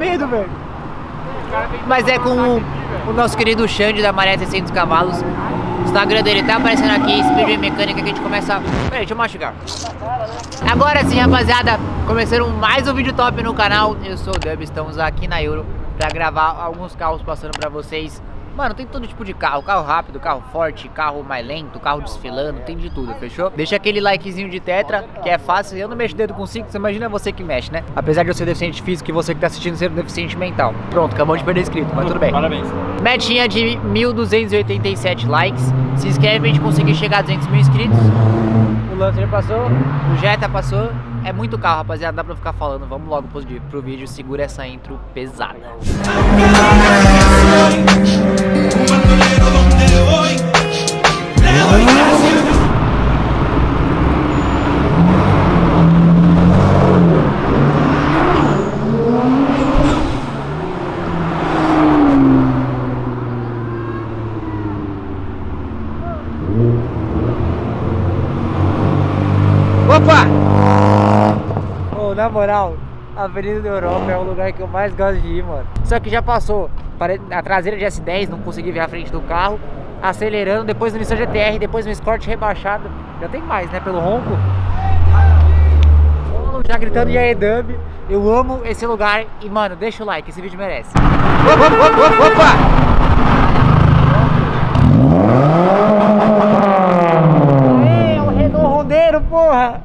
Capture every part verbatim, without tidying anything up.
medo, velho. Mas é com o, o nosso querido Xande da Maré seiscentos cavalos. O Instagram dele tá aparecendo aqui, Speedway Mecânica, que a gente começa... Peraí, deixa eu machucar. Agora sim, rapaziada, começando mais um vídeo top no canal. Eu sou o Dub, estamos aqui na Euro pra gravar alguns carros passando pra vocês. Mano, tem todo tipo de carro, carro rápido, carro forte, carro mais lento, carro desfilando, tem de tudo, fechou? Deixa aquele likezinho de tetra, que é fácil, eu não mexo o dedo com cinco, você imagina você que mexe, né? Apesar de eu ser deficiente físico e você que tá assistindo ser deficiente mental. Pronto, acabou de perder inscrito, mas tudo bem. Parabéns. Metinha de mil duzentos e oitenta e sete likes, se inscreve pra gente conseguir chegar a duzentos mil inscritos. O Lancer passou, o Jetta passou. É muito carro, rapaziada, dá pra ficar falando. Vamos logo pro, pro vídeo, segura essa intro pesada. Opa! Oh, na moral, a Avenida da Europa é o lugar que eu mais gosto de ir, mano. Só que já passou a traseira de S dez, não consegui ver a frente do carro, acelerando, depois no Nissan G T R, depois no Escort rebaixado. Já tem mais, né, pelo ronco. Já gritando e aí, Dub. Eu amo esse lugar e, mano, deixa o like, esse vídeo merece. Opa, opa, opa, opa! É o Renault Rondeiro, porra!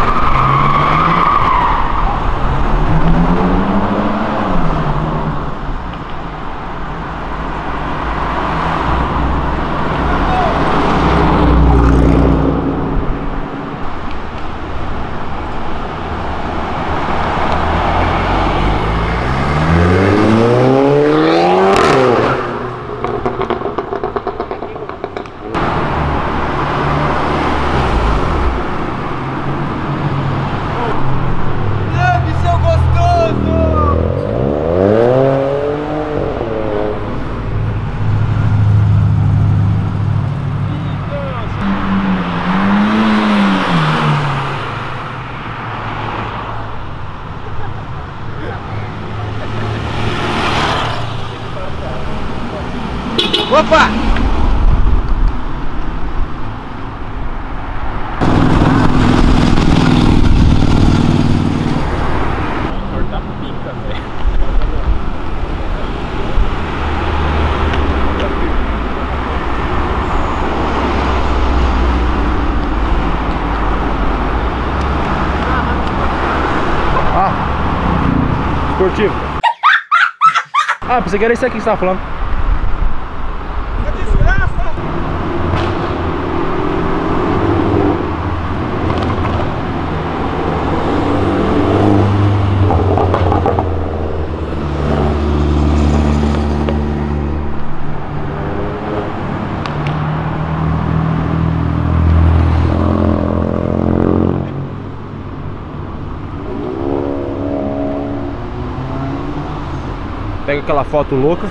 Opa! Cortar pica, velho. Ah, esportivo. Ah, pensei que era isso aqui que você tava falando. Pega aquela foto louca.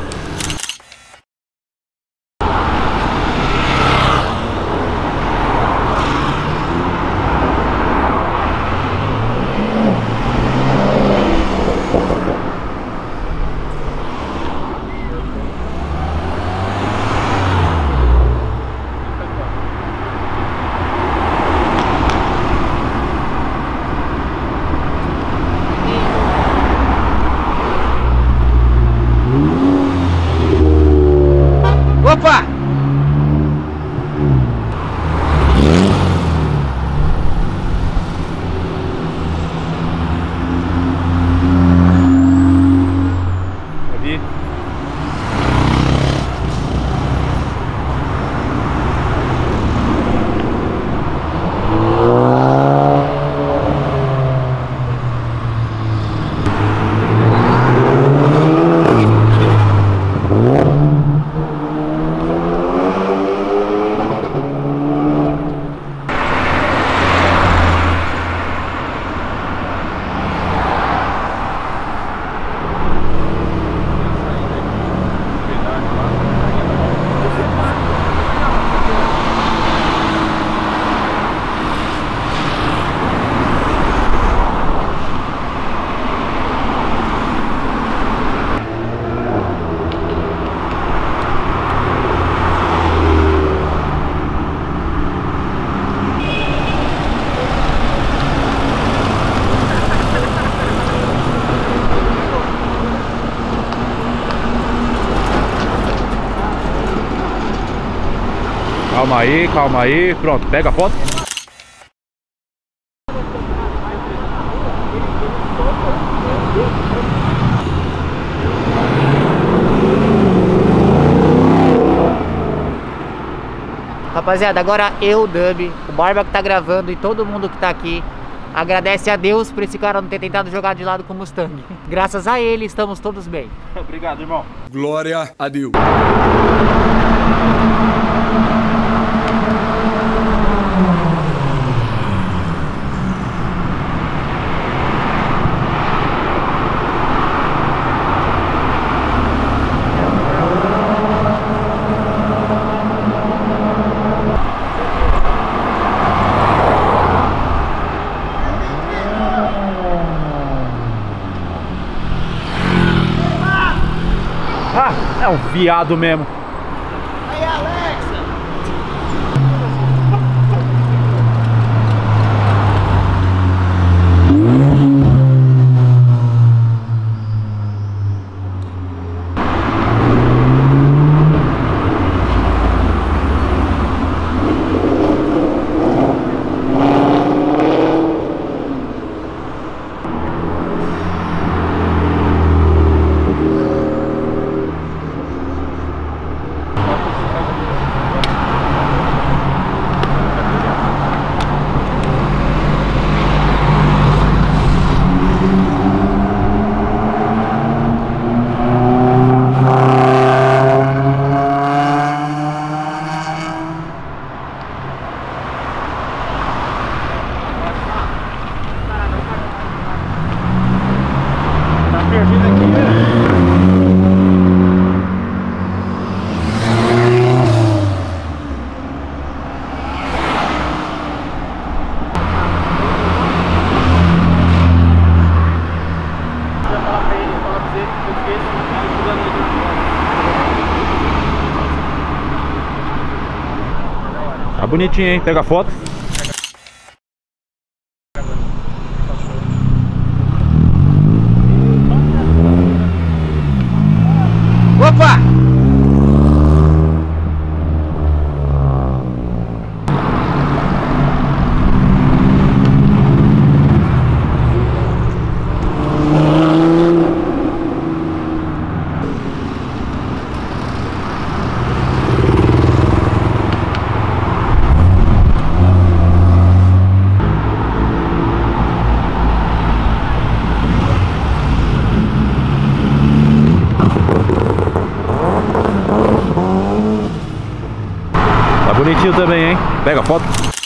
Calma aí, calma aí. Pronto, pega a foto. Rapaziada, agora eu, Dub, o Barba que tá gravando e todo mundo que tá aqui agradece a Deus por esse cara não ter tentado jogar de lado com o Mustang. Graças a ele estamos todos bem. Obrigado, irmão. Glória a Deus. Ah, é um viado mesmo. Aí, Alexa! Tá bonitinho, hein? Pega a foto. Opa! Bonitinho também, hein? Pega a foto.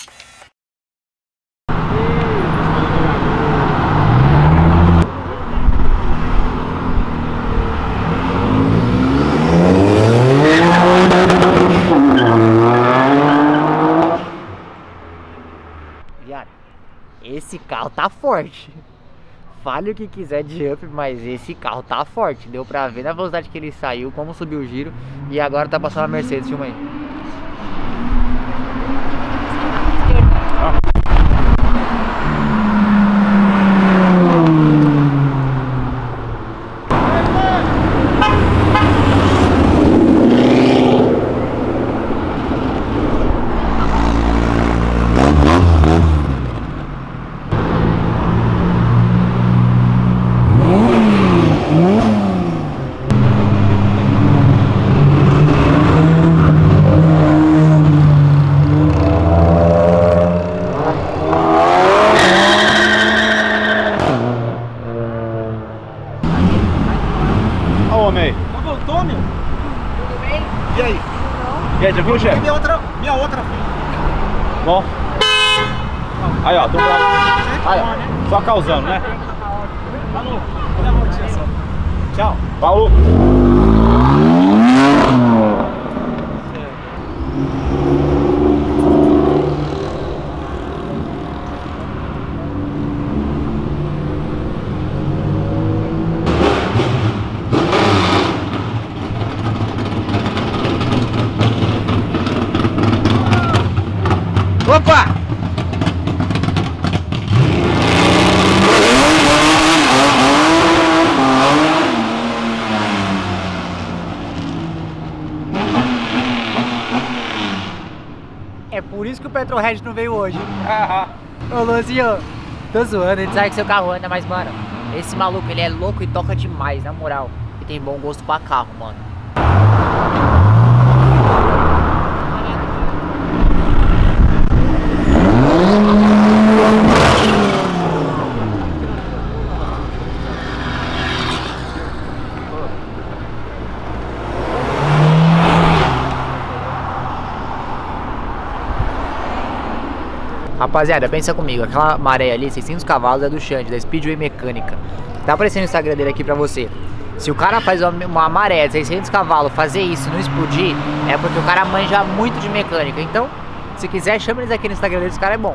Viado, esse carro tá forte. Fale o que quiser de up, mas esse carro tá forte. Deu pra ver na velocidade que ele saiu, como subiu o giro. E agora tá passando a Mercedes, filma aí. E aí, já viu, chefe? Minha outra, minha outra filha. Bom. Aí, ó, tô bravo. Aí, ó, só causando, né? Falou. Olha a notícia só. Tchau. Falou. Opa! Por isso que o Petrohead não veio hoje. Ô, Luzinho, tô zoando, ele sabe que seu carro anda, mas, mano, esse maluco, ele é louco e toca demais, na moral. E tem bom gosto pra carro, mano. Rapaziada, pensa comigo, aquela maré ali, seiscentos cavalos, é do Xande, da Speedway Mecânica. Tá aparecendo o Instagram dele aqui pra você. Se o cara faz uma, uma maré de seiscentos cavalos, fazer isso e não explodir, é porque o cara manja muito de mecânica. Então, se quiser, chama eles aqui no Instagram dele, esse cara é bom.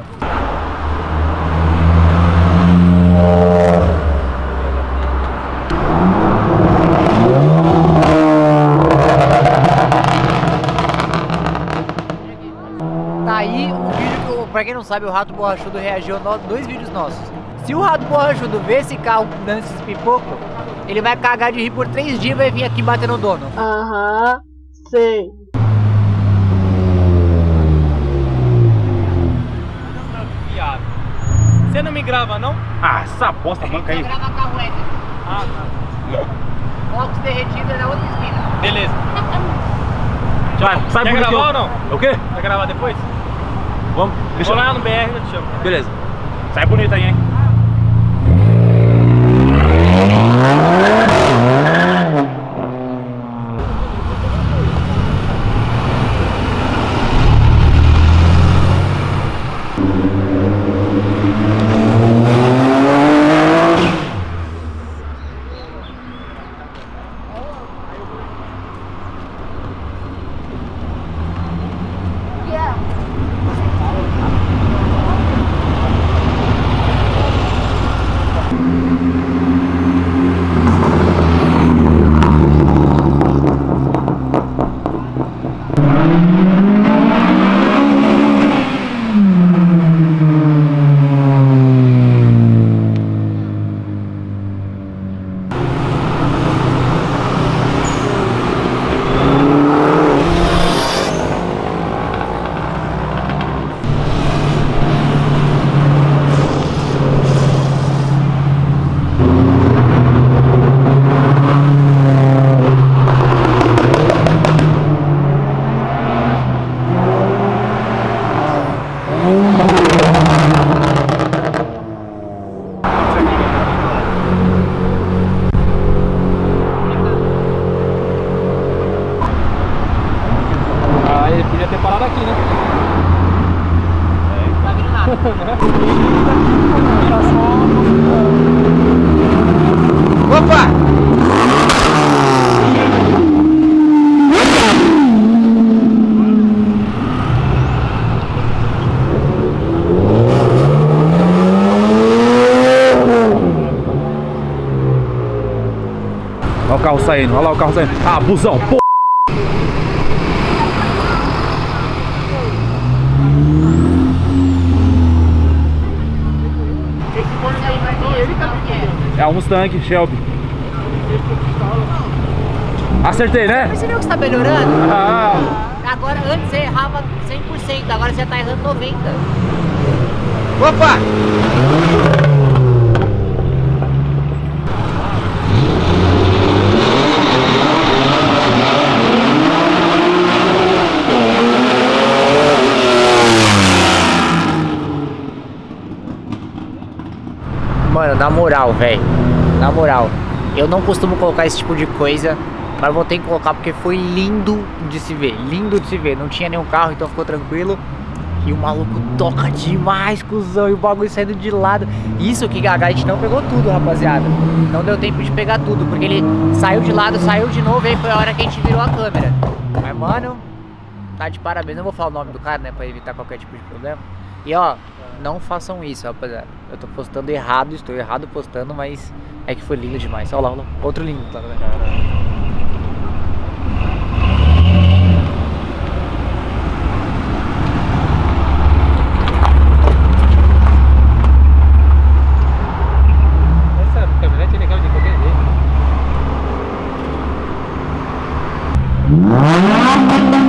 Tá aí um vídeo que, eu, pra quem não sabe, o Rato Borrachudo reagiu a no, dois vídeos nossos. Se o Rato Borrachudo ver esse carro dando esses pipocos, ele vai cagar de rir por três dias e vai vir aqui bater no dono. Aham, sei. Você não me grava, não? Ah, essa bosta banca aí. Grava carro elétrico. Ah, tá. Fox derretido é na outra esquina. Beleza. Vai, sai Quer por aqui, gravar ó. ou não? O quê? Vai gravar depois? Vamos, deixa Vou eu... lá no B R e eu te chamo. Beleza. Sai bonito aí, hein? Opa! Olha o carro saindo, olha lá o carro saindo. Ah, busão, pô! É um Mustang Shelby. Acertei, né? Mas você viu que você tá melhorando? Ah, Agora, antes você errava cem por cento, agora você tá errando noventa por cento. Opa! Mano, na moral, velho, na moral, eu não costumo colocar esse tipo de coisa, mas vou ter que colocar porque foi lindo de se ver, lindo de se ver. Não tinha nenhum carro, então ficou tranquilo. E o maluco toca demais, cuzão, e o bagulho saindo de lado. Isso que a gente não pegou tudo, rapaziada. Não deu tempo de pegar tudo, porque ele saiu de lado, saiu de novo, e aí foi a hora que a gente virou a câmera. Mas, mano, tá de parabéns. Não vou falar o nome do cara, né, pra evitar qualquer tipo de problema. E, ó, não façam isso, rapaziada. Eu tô postando errado, estou errado postando, mas é que foi lindo demais. Olha lá, olha lá. Outro lindo, tá vendo? Essa caminhonete é legal de qualquer jeito.